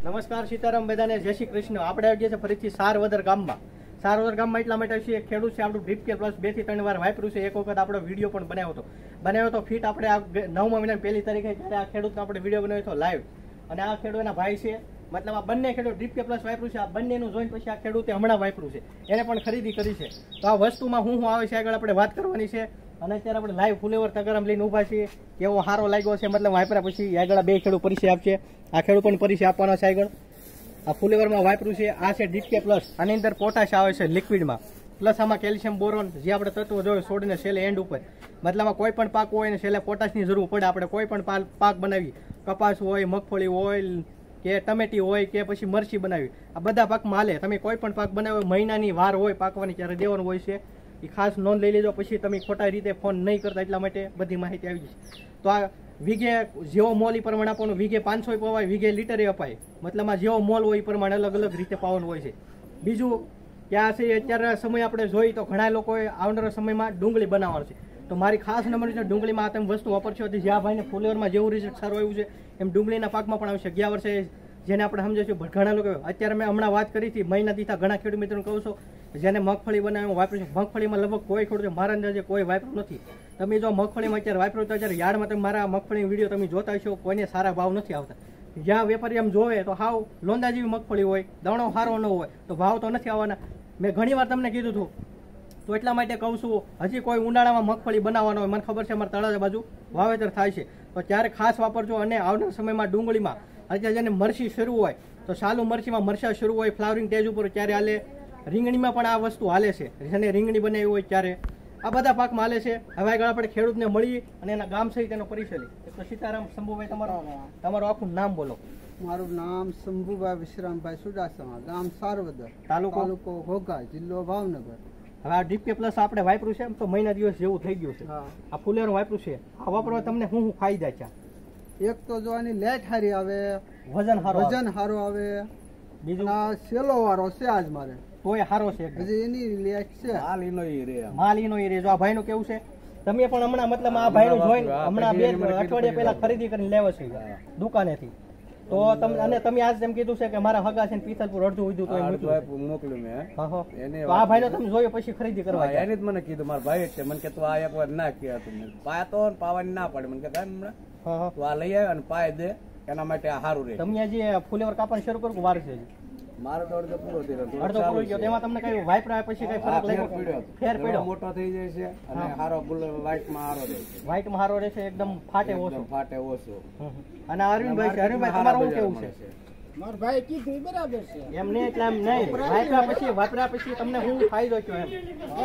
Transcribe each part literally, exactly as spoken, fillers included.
નમસ્કાર સીતારામ બધાને જય શ્રી કૃષ્ણ। આપણે આવી ગયા છે ફરીથી સારવદર ગામમાં। સારવદર ગામમાં એટલા માટે છે ખેડૂત છે આપણું ડ્રીપ કેર પ્લસ બે થી ત્રણ વાર વાપર્યું છે। એક વખત આપણો વિડીયો પણ બનાવ્યો હતો બનાવ્યો તો ફીટ આપણે આ નવમા મહિના પહેલી તારીખે જ્યારે આ ખેડૂતનો આપણે વિડીયો બનાવ્યો હતો લાઈવ। અને આ ખેડૂતના ભાઈ છે, મતલબ આ બંને ખેડૂત ડ્રીપ કેર પ્લસ વાપર્યું છે। આ બંનેનું જોઈને પછી આ ખેડૂતે હમણાં વાપર્યું છે, એને પણ ખરીદી કરી છે। તો આ વસ્તુમાં હું શું આવે છે આગળ આપણે વાત કરવાની છે। અને અત્યારે આપણે લાઈવ ફુલેવર તગરમ લઈને ઊભા છીએ, કેવો સારો લાગ્યો છે, મતલબ વાપર્યા પછી આગળ બે ખેડૂત પરિચય આપશે। આ ખેડૂત પણ પરિચય આપવાનો છે આગળ। આ ફુલેવરમાં વાપર્યું છે, આ છે ડ્રીપ કેર પ્લસ। આની અંદર પોટાશ આવે છે લિક્વિડમાં, પ્લસ આમાં કેલ્શિયમ બોરોન જે આપણે તત્વો જોઈએ છોડીને છેલ્લે એન્ડ ઉપર, મતલબ કોઈ પણ પાક હોય ને છેલ્લે પોટાશની જરૂર પડે। આપણે કોઈ પણ પાક બનાવી, કપાસ હોય, મગફળી હોય કે ટમેટી હોય કે પછી મરચી બનાવી, આ બધા પાકમાં હાલે। તમે કોઈ પણ પાક બનાવ્યો મહિનાની વાર હોય પાકવાની ત્યારે દેવાનું હોય છે, એ ખાસ નોંધ લઈ લેજો, પછી તમે ખોટા રીતે ફોન નહીં કરતા, એટલા માટે બધી માહિતી આવી જશે। તો આ વીઘે જેવો મોલ એ પ્રમાણે આપવાનું, વીઘે પાંચસો પવાય, વીઘે લીટરે અપાય, મતલબ આ જેવો મોલ હોય એ પ્રમાણે અલગ અલગ રીતે પાવાનું હોય છે। બીજું ક્યાં છે અત્યારે સમય આપણે જોઈએ તો ઘણા લોકોએ આવનારા સમયમાં ડુંગળી બનાવવાનું છે, તો મારી ખાસ નંબર છે ડુંગળીમાં આ તમે વસ્તુ વાપરશો હતી, જ્યાં ભાઈને ફુલેવરમાં જેવું રિઝલ્ટ સારું આવ્યું છે એમ ડુંગળીના પાકમાં પણ આવશે। ગયા વર્ષે જેને આપણે સમજે છે ઘણા લોકો, અત્યારે મેં હમણાં વાત કરી હતી મહિના દીધા ઘણા ખેડૂત મિત્રોને કહું છું જેને મગફળી બનાવ્યું વાપર્યું છે, મગફળીમાં લગભગ કોઈ ખેડૂત મારા અંદાજે કોઈ વાપર્યું નથી। તમે જો મગફળીમાં અત્યારે વાપરો તો અત્યારે યાર્ડમાં તમે મારા મગફળીનો વિડીયો તમે જોતા હશો, કોઈને સારા ભાવ નથી આવતા। જ્યાં વેપારી આમ જોવે તો હાવ લોંદા જેવી મગફળી હોય, દાણો સારો ન હોય તો ભાવ તો નથી આવવાના। મેં ઘણી વાર તમને કીધું હતું, તો એટલા માટે કહું છું હજી કોઈ ઉનાળામાં મગફળી બનાવવાનો હોય, મને ખબર છે અમારા તળાજા બાજુ વાવેતર થાય છે, તો ત્યારે ખાસ વાપરજો। અને આવનાર સમયમાં ડુંગળીમાં અત્યારે જેને મરચી શરૂ હોય તો સાલું મરચીમાં મરચા શરૂ હોય ફ્લાવરિંગ સ્ટેજ ઉપર ત્યારે હાલે, રીંગણીમાં પણ આ વસ્તુ હાલે છે, જેને રીંગણી બનાવી હોય ત્યારે આ બધા પાકમાં હાલે છે। હવે આગળ આપણે ખેડૂતને મળી અને એના ગામ સહિત એનો પરિચય લઈ। તો સીતારામ શંભુભાઈ, તમારો તમારું આખું નામ બોલો। મારું નામ શંભુભાઈ વિશ્રામભાઈ સુડાસમા, ગામ સારવદર, તાલુકો તાલુકો ઘોઘા, જિલ્લો ભાવનગર। હવે આ ડ્રીપ કેર પ્લસ આપણે વાપર્યું છે, એમ તો મહિના દિવસ જેવું થઈ ગયું છે, આ ફુલેવર વાપર્યું છે, આ વાપરવા તમને શું શું ફાયદા છે? એક તો જોવાની લેટ હારી આવે, વજન સારો વજન સારો આવે, બીજું આ સેલો વાળો છે આજ મારે તોય સારો છે, હજી એની લેટ છે, માલ ઈનો ઈ રે માલ ઈનો ઈ રે। જો આ ભાઈનું કેવું છે, તમે પણ હમણાં મતલબ આ ભાઈનું જોઈને હમણાં બે અઠવાડિયા પહેલા ખરીદી કરીને લેવા છે દુકાનેથી, તો તમે અને તમે આજ એમ કીધું છે કે મારા હગા છે પિથલપુર અડધું ઉધું તો મોકલ્યું મેં, તો આ ભાઈને તમે જોયો પછી ખરીદી કરવા એને જ મને કીધું, મારા ભાઈ છે મને કે તું આ એક વાર ના કહે, તું પાય તો પાવાની ના પડે, મને કે હમણાં તું આ લઈ આવે અને પાય દે, એના માટે આ સારું રહે। તમે જે ફુલેવર કાપવાનું શરૂ કરું વાર છે મારો તો અડધો પૂરો થયો, અડધો પૂરો ગયો, તેમાં તમને કઈ વાઇપરા પછી કઈ ફરક લાગ્યો? ફેર પડ્યો, મોટો થઈ જાય છે અને સારો લાઈટ માં સારો રહે છે, વ્હાઈટ માં સારો રહે છે, એકદમ ફાટે ઓછો ફાટે ઓછો। અને અરવિંદભાઈ છે, અરવિંદભાઈ તમારું કેવું છે? મારો ભાઈ કીધું બરાબર છે, એમ નહીં એટલે એમ નહીં, વાપરા પછી વાપરા પછી તમને શું ફાયદો થયો? એમ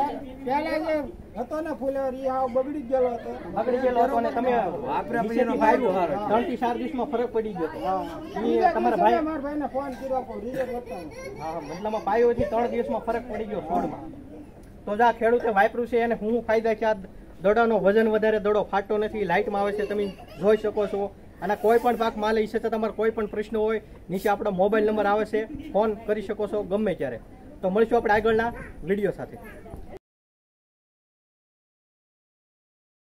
પેલા જે હતો ને ફુલેવર એ હાવ બગડી ગયેલો હતો, બગડી ગયેલો હતો અને તમે વાપરા પછી એનો ફાયદો સારો, ત્રણ થી ચાર દિવસમાં ફરક પડી ગયો એ તમારા ભાઈ મારા ભાઈને ફોન કર્યો પણ રિઝલ્ટ બતાવો, હા મતલબ પાયો થી ત્રણ દિવસમાં ફરક પડી ગયો છોડમાં। તો જે આ ખેડૂતે વાપર્યું છે એને શું ફાયદા છે? આ દડોનો વજન વધારે, દડો ફાટતો નથી, લાઇટમાં આવે છે, તમે જોઈ શકો છો। અને કોઈ પણ પાક માં લઈ શકે, તમારે કોઈ પણ પ્રશ્ન હોય નીચે આપણો મોબાઈલ નંબર આવે છે, ફોન કરી શકો છો ગમે ત્યારે। તો મળીશું આપણે આગળના વિડીયો સાથે।